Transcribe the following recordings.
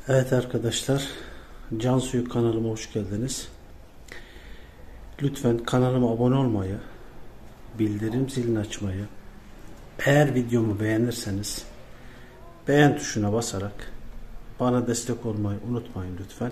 Evet arkadaşlar, Cansuyu kanalıma hoş geldiniz. Lütfen kanalıma abone olmayı, bildirim zilini açmayı, eğer videomu beğenirseniz beğen tuşuna basarak bana destek olmayı unutmayın lütfen.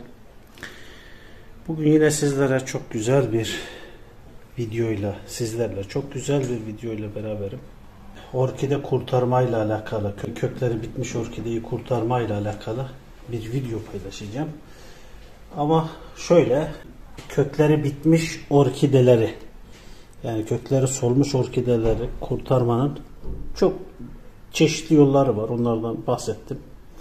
Bugün yine sizlere çok güzel bir videoyla, çok güzel bir videoyla beraberim. Orkide kurtarmayla alakalı, kökleri bitmiş orkideyi kurtarmayla alakalı bir video paylaşacağım. Ama şöyle, kökleri bitmiş orkideleri, yani kökleri solmuş orkideleri kurtarmanın çok çeşitli yolları var. Onlardan bahsettim.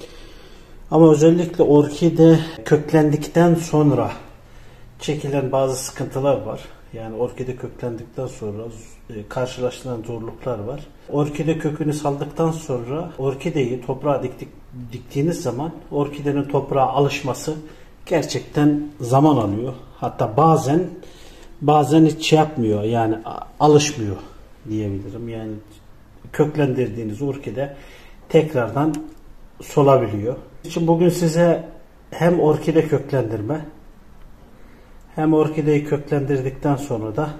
Ama özellikle orkide köklendikten sonra çekilen bazı sıkıntılar var. Yani orkide köklendikten sonra karşılaşılan zorluklar var. Orkide kökünü saldıktan sonra orkideyi toprağa diktiğiniz zaman orkidenin toprağa alışması gerçekten zaman alıyor. Hatta bazen hiç şey yapmıyor, yani alışmıyor diyebilirim. Yani köklendirdiğiniz orkide tekrardan solabiliyor. Şimdi bugün size hem orkide köklendirme hem orkideyi köklendirdikten sonra da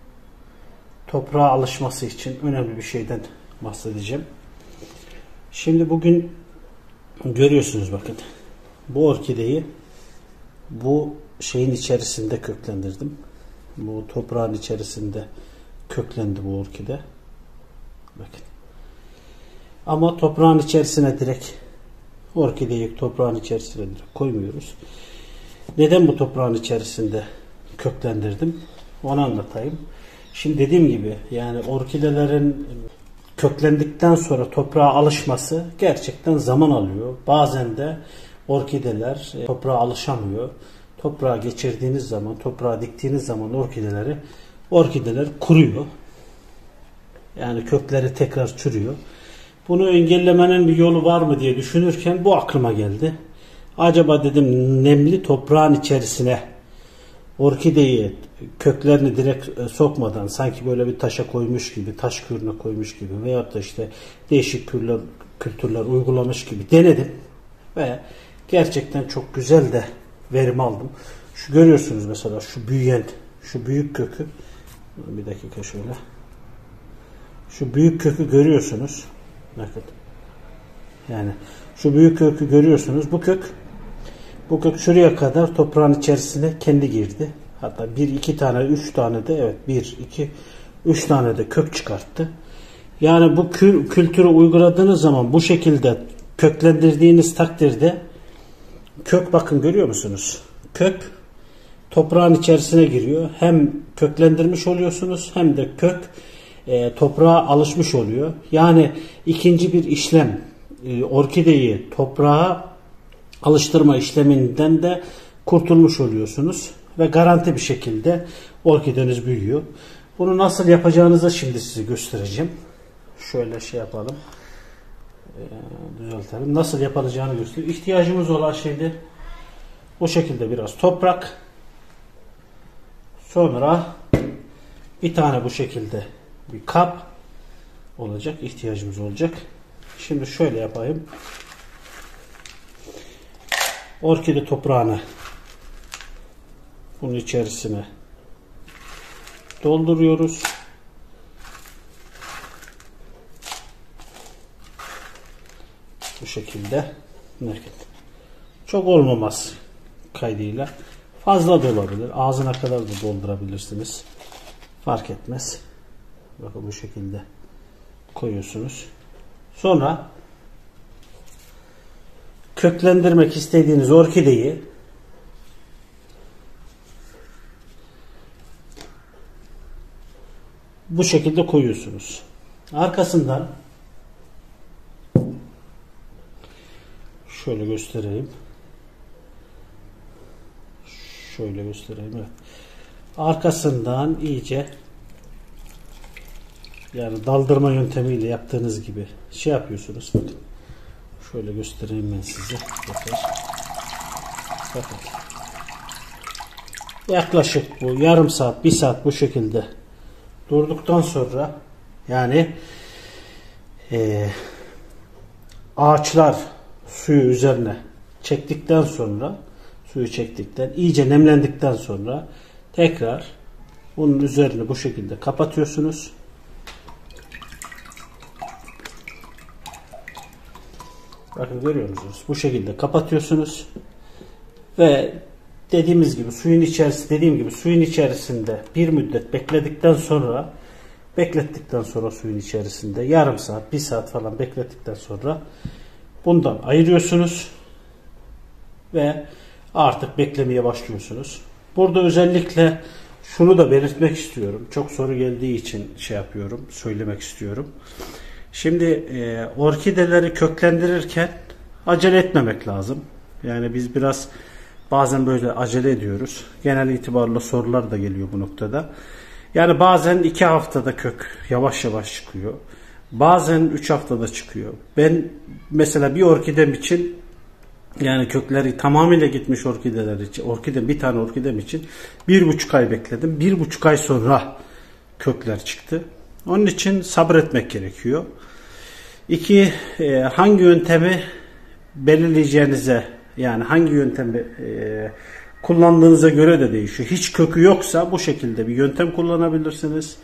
toprağa alışması için önemli bir şeyden bahsedeceğim. Şimdi bugün görüyorsunuz, bakın. Bu orkideyi bu şeyin içerisinde köklendirdim. Bu toprağın içerisinde köklendi bu orkide. Bakın. Ama toprağın içerisine direkt orkideyi toprağın içerisine direkt koymuyoruz. Neden bu toprağın içerisinde köklendirdim? Onu anlatayım. Şimdi dediğim gibi, yani orkidelerin köklendikten sonra toprağa alışması gerçekten zaman alıyor. Bazen de orkideler toprağa alışamıyor. Toprağa geçirdiğiniz zaman, toprağa diktiğiniz zaman orkideler kuruyor. Yani kökleri tekrar çürüyor. Bunu engellemenin bir yolu var mı diye düşünürken bu aklıma geldi. Acaba dedim, nemli toprağın içerisine orkideyi köklerini direkt sokmadan, sanki böyle bir taşa koymuş gibi, taş kürüne koymuş gibi veyahut da işte değişik kültürler uygulamış gibi denedim ve gerçekten çok güzel de verim aldım. Şu görüyorsunuz mesela, şu büyük kökü, bir dakika şöyle, şu büyük kökü görüyorsunuz. Bakın. Yani şu büyük kökü görüyorsunuz. Bu kök şuraya kadar toprağın içerisine kendi girdi. Hatta 3 tane de 3 tane de kök çıkarttı. Yani bu kültürü uyguladığınız zaman, bu şekilde köklendirdiğiniz takdirde kök, bakın görüyor musunuz? Kök toprağın içerisine giriyor. Hem köklendirmiş oluyorsunuz hem de kök toprağa alışmış oluyor. Yani ikinci bir işlem, orkideyi toprağa alıştırma işleminden de kurtulmuş oluyorsunuz ve garanti bir şekilde orkideniz büyüyor. Bunu nasıl yapacağınızı şimdi size göstereceğim. Şöyle şey yapalım, düzeltelim. Nasıl yapılacağını göstereyim. İhtiyacımız olan şeyde o şekilde biraz toprak, sonra bir tane bu şekilde bir kap olacak, ihtiyacımız olacak. Şimdi şöyle yapayım. Orkide toprağını bunun içerisine dolduruyoruz. Bu şekilde. Çok olmaması kaydıyla. Fazla da olabilir. Ağzına kadar da doldurabilirsiniz. Fark etmez. Bakın bu şekilde koyuyorsunuz. Sonra köklendirmek istediğiniz orkideyi bu şekilde koyuyorsunuz. Arkasından şöyle göstereyim. Evet. Arkasından iyice, yani daldırma yöntemiyle yaptığınız gibi şey yapıyorsunuz. Bakın. Şöyle göstereyim ben size. Bakın. Yaklaşık bu yarım saat, 1 saat bu şekilde durduktan sonra, yani ağaçlar suyu üzerine çektikten sonra, suyu çektikten, iyice nemlendikten sonra tekrar bunun üzerini bu şekilde kapatıyorsunuz. Bakın görüyor musunuz? Bu şekilde kapatıyorsunuz ve dediğim gibi suyun içerisinde bir müddet beklettikten sonra suyun içerisinde yarım saat, bir saat falan beklettikten sonra bundan ayırıyorsunuz ve artık beklemeye başlıyorsunuz. Burada özellikle şunu da belirtmek istiyorum. Çok soru geldiği için söylemek istiyorum. Şimdi orkideleri köklendirirken acele etmemek lazım. Yani biz bazen böyle acele ediyoruz. Genel itibarla sorular da geliyor bu noktada. Yani bazen 2 haftada kök yavaş yavaş çıkıyor. Bazen 3 haftada çıkıyor. Ben mesela bir orkidem için, yani kökleri tamamıyla gitmiş bir tane orkidem için 1,5 ay bekledim. 1,5 ay sonra kökler çıktı. Onun için sabretmek gerekiyor. 2, hangi yöntemi belirleyeceğinize, yani hangi yöntemi kullandığınıza göre de değişiyor. Hiç kökü yoksa bu şekilde bir yöntem kullanabilirsiniz.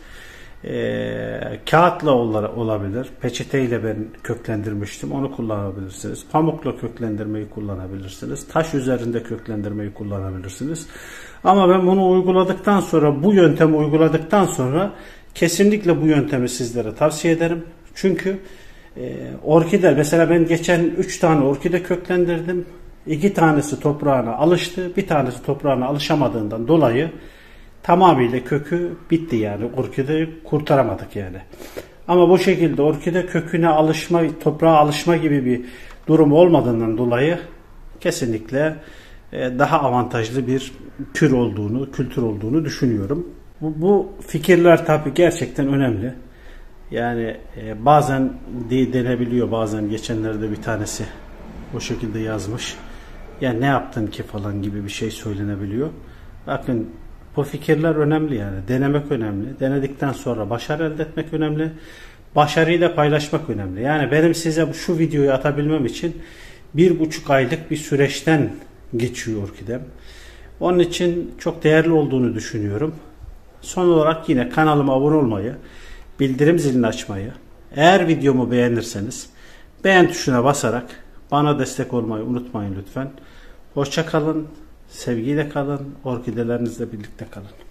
Kağıtla olabilir. Peçeteyle ben köklendirmiştim. Onu kullanabilirsiniz. Pamukla köklendirmeyi kullanabilirsiniz. Taş üzerinde köklendirmeyi kullanabilirsiniz. Ama ben bunu bu yöntemi uyguladıktan sonra kesinlikle bu yöntemi sizlere tavsiye ederim. Çünkü orkide, mesela ben geçen 3 tane orkide köklendirdim. 2 tanesi toprağına alıştı. Bir tanesi toprağına alışamadığından dolayı tamamıyla kökü bitti yani. Orkideyi kurtaramadık yani. Ama bu şekilde orkide köküne alışma, toprağa alışma gibi bir durum olmadığından dolayı kesinlikle daha avantajlı bir kültür olduğunu düşünüyorum. Bu fikirler tabii gerçekten önemli. Yani bazen denebiliyor, bazen geçenlerde bir tanesi bu şekilde yazmış. Ya ne yaptın ki falan gibi bir şey söylenebiliyor. Bakın, bu fikirler önemli yani. Denemek önemli. Denedikten sonra başarı elde etmek önemli. Başarıyı da paylaşmak önemli. Yani benim size şu videoyu atabilmem için 1,5 aylık bir süreçten geçiyor orkidem. Onun için çok değerli olduğunu düşünüyorum. Son olarak yine kanalıma abone olmayı, bildirim zilini açmayı, eğer videomu beğenirseniz beğen tuşuna basarak bana destek olmayı unutmayın lütfen. Hoşça kalın, sevgiyle kalın, orkidelerinizle birlikte kalın.